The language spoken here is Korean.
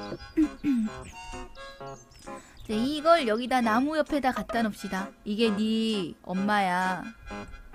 이제 이걸 여기다 나무 옆에다 갖다 놓읍시다. 이게 네 엄마야.